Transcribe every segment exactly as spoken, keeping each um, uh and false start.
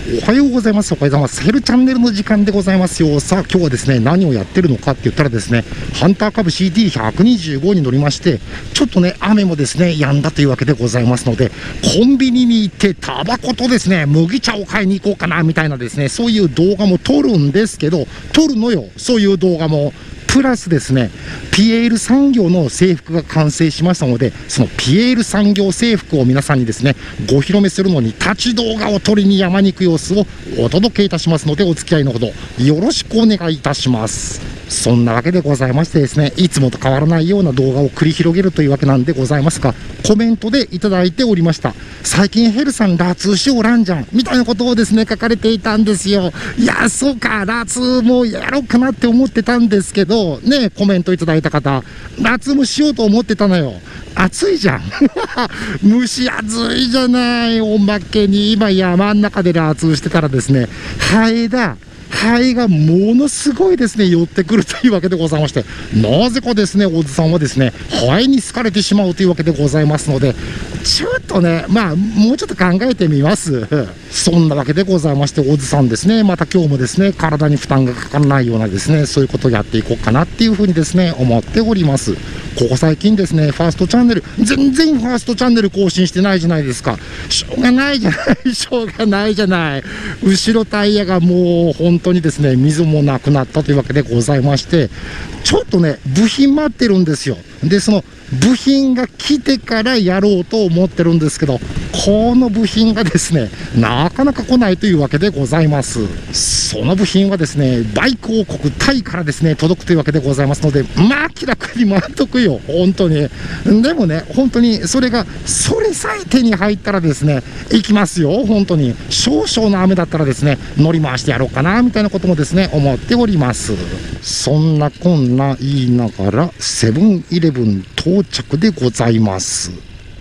おはようございます。おはようございます。ヘルチャンネルの時間でございますよ。さあ今日はですね、何をやってるのかって言ったらですね、ハンター株 シーティーひゃくにじゅうご に乗りまして、ちょっとね雨もですね止んだというわけでございますので、コンビニに行ってタバコとですね麦茶を買いに行こうかなみたいなですね、そういう動画も撮るんですけど、撮るのよ、そういう動画も。プラスですね、ピエール産業の制服が完成しましたので、そのピエール産業制服を皆さんにですねご披露目するのに立ち動画を撮りに山に行く様子をお届けいたしますので、お付き合いのほどよろしくお願いいたします。そんなわけでございましてですね、いつもと変わらないような動画を繰り広げるというわけなんでございますが、コメントでいただいておりました。最近ヘルさんラツしおらんじゃんみたいなことをですね書かれていたんですよ。いやそうか、ラツもやろうかなって思ってたんですけどね、コメントいただいた方、ラツもしようと思ってたのよ。暑いじゃん蒸し暑いじゃない。おまけに今山ん中でラツしてたらですね、ハエだハエがものすごいですね寄ってくるというわけでございまして、なぜかですねおじさんはですねハエに好かれてしまうというわけでございますので、ちょっとねまあもうちょっと考えてみますそんなわけでございまして、おじさんですね、また今日もですね体に負担がかからないようなですねそういうことをやっていこうかなっていうふうにですね思っております。ここ最近ですねファーストチャンネル全然ファーストチャンネル更新してないじゃないですか。しょうがないじゃないしょうがないじゃない。後ろタイヤがもう本当にですね水もなくなったというわけでございまして、ちょっとね部品待ってるんですよ。でその部品が来てからやろうと思ってるんですけど、この部品がですねなかなか来ないというわけでございます。その部品はですねバイク王国タイからですね届くというわけでございますので、まあ気楽に待っとくよ本当に。でもね本当にそれがそれさえ手に入ったらですね行きますよ本当に。少々の雨だったらですね乗り回してやろうかなみたいなこともですね思っております。そんなこんな言いながらセブンイレブン到着でございます。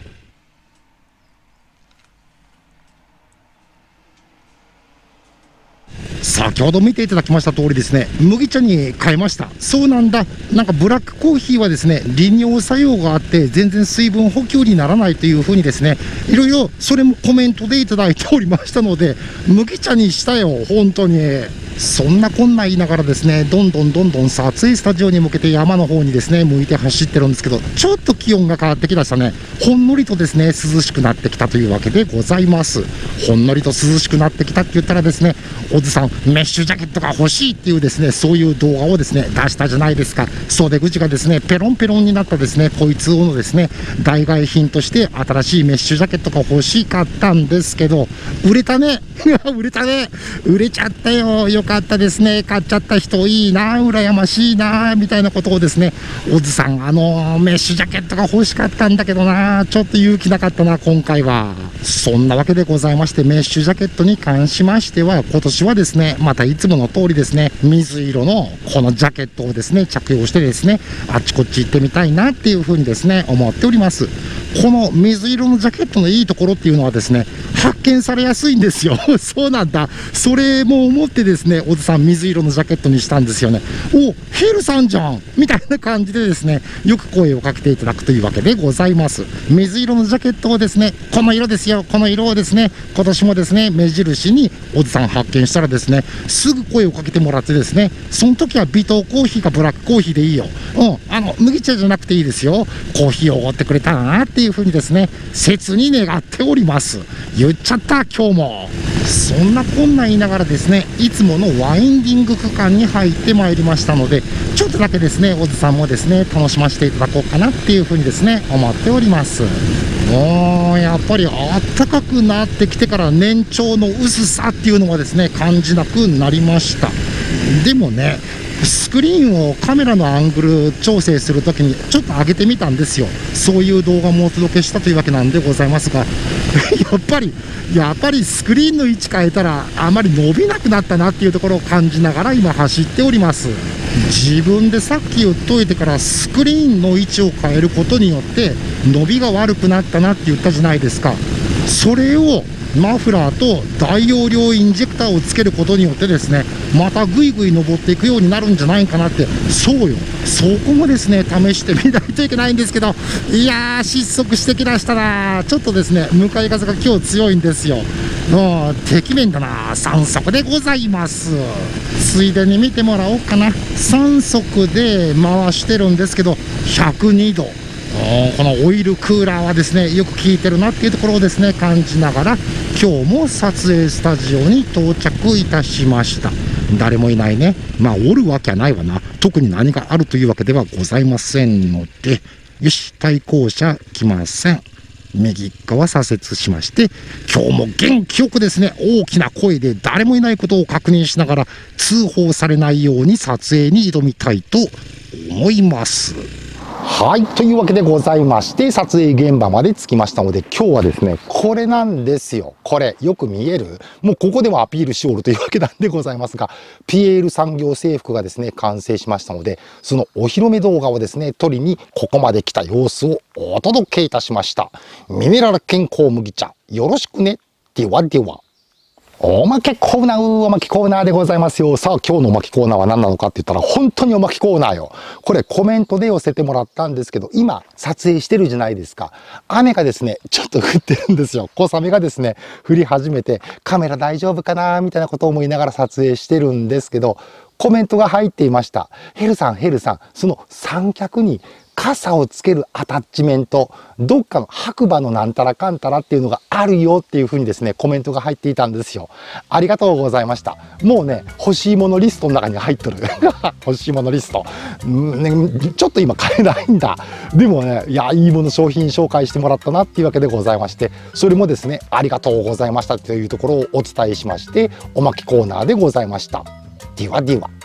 先ほど見ていただきました通りですね、麦茶に変えました。そうなんだ、なんかブラックコーヒーはですね利尿作用があって全然水分補給にならないというふうにですねいろいろそれもコメントでいただいておりましたので、麦茶にしたよ本当に。そんなこんな言いながらですねどんどんどんどんさ暑いスタジオに向けて山の方にですね向いて走ってるんですけど、ちょっと気温が変わってきましたね。ほんのりとですね涼しくなってきたというわけでございます。ほんのりと涼しくなってきたって言ったらですね、おじさんメッシュジャケットが欲しいっていうですねそういう動画をですね出したじゃないですか。袖口がですねペロンペロンになったですねこいつのですね代替品として新しいメッシュジャケットが欲しかったんですけど、売れたね売れたね売れちゃったよ。よかったですね、買っちゃった人いいな羨ましいなみたいなことをですね、おじさんあのメッシュジャケットが欲しかったんだけどなちょっと勇気なかったな今回は。そんなわけでございまして、メッシュジャケットに関しましては今年はですねまたいつもの通りですね水色のこのジャケットをですね着用してですねあっちこっち行ってみたいなっていうふうにですね思っております。この水色のジャケットのいいところっていうのはですね発見されやすいんですよそうなんだ、それも思ってですねおじさん水色のジャケットにしたんですよね。おヘルさんじゃんみたいな感じでですねよく声をかけていただくというわけでございます。水色のジャケットをですねこの色ですよこの色をですね今年もですね目印におじさん発見したらですねすぐ声をかけてもらってですね、その時は微糖コーヒーかブラックコーヒーでいいよ、うんあの麦茶じゃなくていいですよ、コーヒーをおごってくれたらなっていうふうにですね切に願っております。言っちゃった今日も。そんなこんな言いながらですねいつものワインディング区間に入ってまいりましたので、ちょっとだけですねおじさんもですね楽しませていただこうかなっていうふうにですね思っております。もうやっぱり暖かくなってきてから年長の薄さっていうのはですね感じなくなりました。でもねスクリーンをカメラのアングル調整するときにちょっと上げてみたんですよ。そういう動画もお届けしたというわけなんでございますがやっぱりやっぱりスクリーンの位置変えたらあまり伸びなくなったなっていうところを感じながら今走っております。自分でさっき言っといてからスクリーンの位置を変えることによって伸びが悪くなったなって言ったじゃないですか。それをマフラーと大容量インジェクターをつけることによってですねまたぐいぐい登っていくようになるんじゃないかなって。そうよ、そこもですね試してみないといけないんですけど、いやー失速してきだしたな。ちょっとですね向かい風が今日強いんですよ。 もう、てきめんだな。さん速でございます。ついでに見てもらおうかな。さん速で回してるんですけど、ひゃくにど。このオイルクーラーはですね、よく効いてるなっていうところをですね、感じながら、今日も撮影スタジオに到着いたしました。誰もいないね。まあ、おるわけはないわな。特に何があるというわけではございませんので、よし、対向車来ません。右側左折しまして、今日も元気よくですね、大きな声で誰もいないことを確認しながら、通報されないように撮影に挑みたいと思います。はい、というわけでございまして、撮影現場まで着きましたので、今日はですね、これなんですよ。これ、よく見える？もうここでもアピールしおるというわけなんでございますが、ピエール産業制服がですね、完成しましたので、そのお披露目動画をですね、撮りに、ここまで来た様子をお届けいたしました。ミネラル健康麦茶、よろしくね。ではでは。おまけコーナー、おまけコーナーでございますよ。さあ、今日のおまけコーナーは何なのかって言ったら、本当におまけコーナーよ。これコメントで寄せてもらったんですけど、今、撮影してるじゃないですか。雨がですね、ちょっと降ってるんですよ。小雨がですね、降り始めて、カメラ大丈夫かなみたいなことを思いながら撮影してるんですけど、コメントが入っていました。ヘルさん、ヘルさん、その三脚に、傘をつけるアタッチメント、どっかの白馬のなんたらかんたらっていうのがあるよっていうふうにですね、コメントが入っていたんですよ。ありがとうございました。もうね、欲しいものリストの中に入ってる。欲しいものリスト。んね、ちょっと今買えないんだ。でもね、いや、いいもの商品紹介してもらったなっていうわけでございまして、それもですね、ありがとうございましたというところをお伝えしまして、おまけコーナーでございました。ではでは。